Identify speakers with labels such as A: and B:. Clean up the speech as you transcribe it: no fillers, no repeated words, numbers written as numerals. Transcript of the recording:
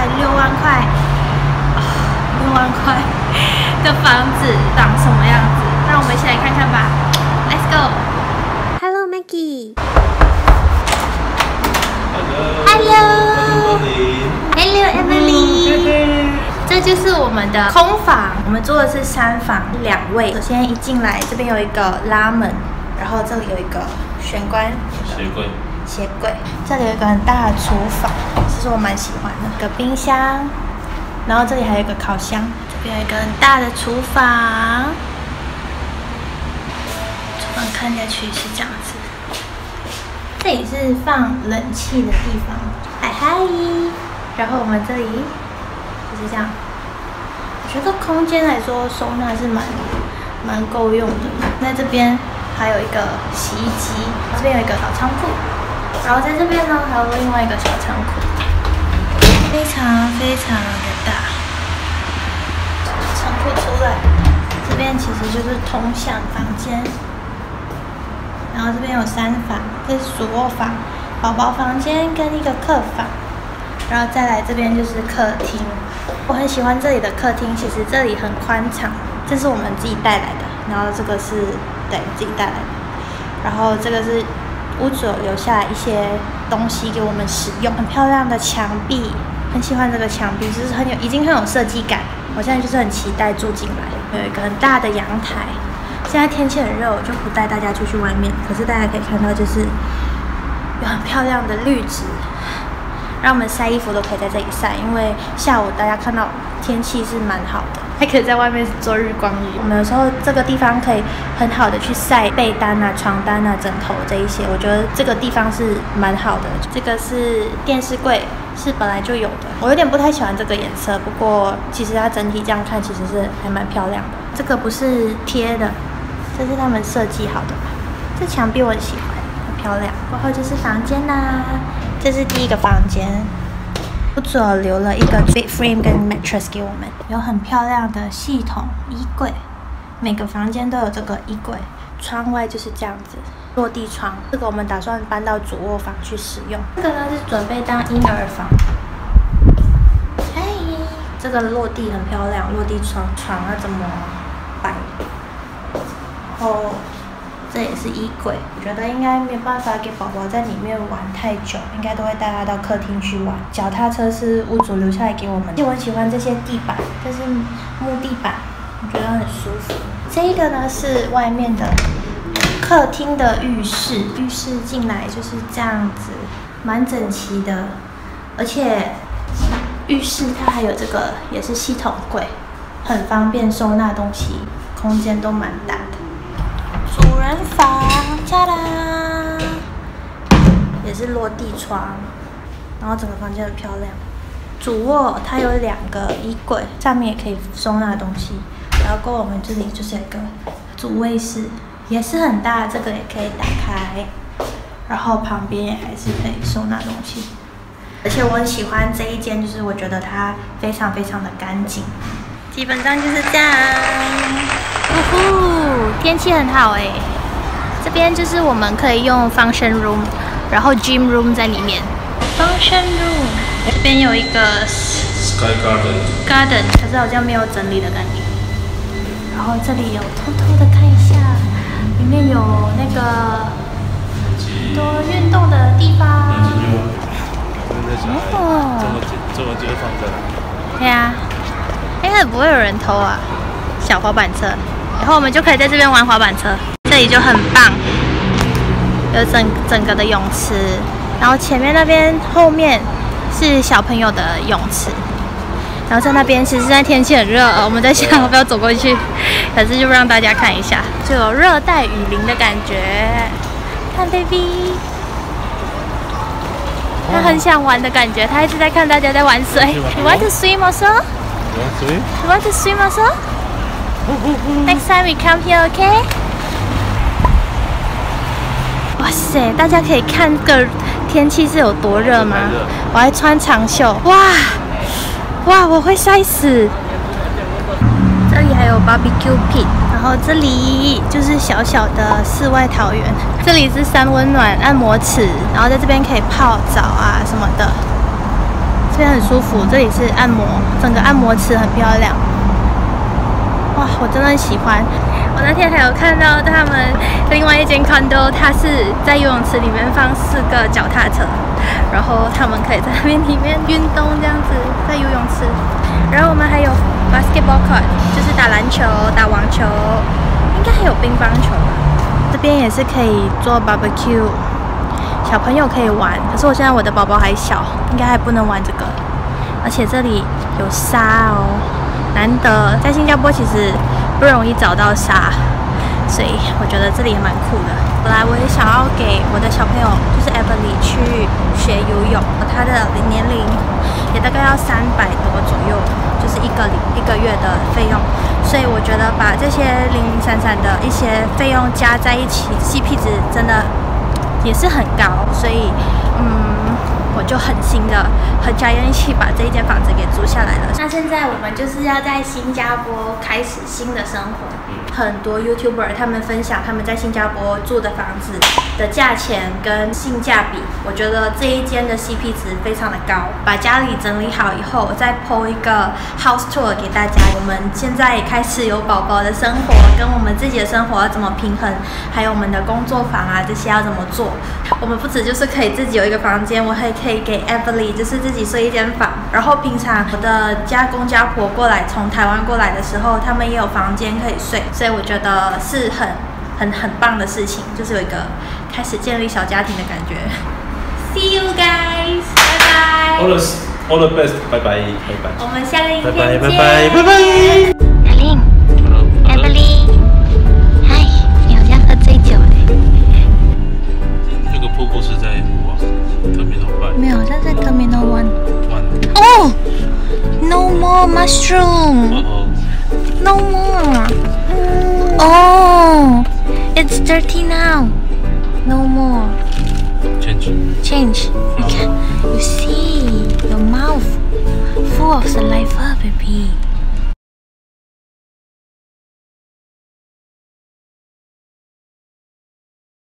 A: 块，6万块，6万块的房子长什么样子？让我们一起来看看吧。Let's go。Hello Maggie。Hello。Hello Emily。这就是我们的空房，我们租的是3房2卫。首先一进来，这边有一个拉门，然后这里有一个玄关、鞋柜，这里有一个很大的厨房，这是我蛮喜欢的。一个冰箱，然后这里还有一个烤箱，这边有一个很大的厨房。厨房看下去是这样子，这里是放冷气的地方。嗨，然后我们这里就是这样。我觉得空间来说收纳是蛮够用的。那这边还有一个洗衣机，这边有一个小仓库，然后在这边呢还有另外一个小仓库，非常的大。仓库出来，这边其实就是通向房间，然后这边有3房，这是主卧房、宝宝房间跟一个客房，然后再来这边就是客厅。我很喜欢这里的客厅，其实这里很宽敞，这是我们自己带来的，然后这个是对自己带来的，然后这个是屋主留下来一些东西给我们使用，很漂亮的墙壁，很喜欢这个墙壁，就是已经很有设计感。我现在就是很期待住进来，有一个很大的阳台。现在天气很热，我就不带大家出去外面，可是大家可以看到就是有很漂亮的绿植。让我们晒衣服都可以在这里晒，因为下午大家看到天气是蛮好的，还可以在外面做日光浴。我们有时候这个地方可以很好的去晒被单啊、床单啊、枕头这一些，我觉得这个地方是蛮好的。这个是电视柜，是本来就有的。我有点不太喜欢这个颜色，不过其实它整体这样看其实是还蛮漂亮的。这个不是贴的，这是他们设计好的。这墙壁我很喜欢，很漂亮。然后就是房间啦。这是第一个房间，屋主留了一个 bed frame 跟 mattress 给我们，有很漂亮的系统衣柜，每个房间都有这个衣柜。窗外就是这样子，落地窗。这个我们打算搬到主卧房去使用。这个呢是准备当婴儿房。嘿，这个落地很漂亮，落地窗，床要怎么摆？然后。这也是衣柜，我觉得应该没有办法给宝宝在里面玩太久，应该都会带他到客厅去玩。脚踏车是屋主留下来给我们，我很喜欢这些地板，这是木地板，我觉得很舒服。这一个呢是外面的客厅的浴室，浴室进来就是这样子，蛮整齐的，而且浴室它还有这个也是系统柜，很方便收纳东西，空间都蛮大的。主人房，짜啦，也是落地窗，然后整个房间很漂亮。主卧它有2个衣柜，上面也可以收纳东西。然后过我们这里就是有一个主卫室，也是很大，这个也可以打开。然后旁边也还是可以收纳东西。而且我很喜欢这一间，就是我觉得它非常的干净。基本上就是这样。天气很好哎，这边就是我们可以用 function room， 然后 gym room 在里面。function room 这边有一个
B: sky garden，
A: 可是好像没有整理的感觉。然后这里有偷的看一下，里面有那个很多运动的地方。
B: 这个就是放这了。
A: 对啊，应该不会有人偷啊，小滑板车。然后我们就可以在这边玩滑板车，这里就很棒，有整个的泳池，然后前面那边后面是小朋友的泳池，然后在那边其实现在天气很热，我们在想要不要走过去，可是就让大家看一下，就有热带雨林的感觉。看 baby， 他很想玩的感觉，他一直在看大家在玩水。You want to swim also? You want to swim also? Next time we come here, okay? 哇塞，大家可以看个天气是有多热吗？我还穿长袖，哇，我会晒死。这里还有 barbecue pit， 然后这里就是小小的世外桃源。这里是三温暖按摩池，然后在这边可以泡澡啊什么的。 这边很舒服，这里是按摩，整个按摩池很漂亮。哇，我真的很喜欢。我那天还有看到他们另外一间 condo， 它是在游泳池里面放4个脚踏车，然后他们可以在那边里面运动这样子，在游泳池。然后我们还有 basketball court， 就是打篮球、打网球，应该还有乒乓球吧。这边也是可以做 barbecue， 小朋友可以玩。可是我现在我的宝宝还小，应该还不能玩这个。而且这里有沙哦。难得在新加坡其实不容易找到沙，所以我觉得这里也蛮酷的。本来我也想要给我的小朋友，就是 Everly 去学游泳，他的年龄也大概要300多左右，就是一个月的费用。所以我觉得把这些零零散散的一些费用加在一起 ，CP 值真的也是很高，所以我就狠心的和家人一起把这一间房子给租下来了。那现在我们就是要在新加坡开始新的生活。很多 YouTuber 他们分享他们在新加坡住的房子的价钱跟性价比，我觉得这一间的 CP 值非常的高。把家里整理好以后，我再 po 一个 house tour 给大家。我们现在也开始有宝宝的生活，跟我们自己的生活要怎么平衡，还有我们的工作坊啊这些要怎么做。我们不止就是可以自己有一个房间，我还可以给 Everly 就是自己睡一间房。然后平常我的家公家婆过来从台湾过来的时候，他们也有房间可以睡。所以我觉得是很棒的事情，就是有一个开始建立小家庭的感觉。See you guys， 拜拜。
B: All the best， 拜拜，拜拜。
A: 我们下个影片见。
B: 拜拜，拜拜，拜拜。
A: 阿玲 ，Everly， 嗨，你好像喝醉酒嘞。
B: 这个瀑布是在Terminal 5。
A: 没有，好像在 Terminal 1。哦 ，No more mushroom。No more. Oh, it's dirty now. No more. Change. You see, your mouth full of saliva, baby.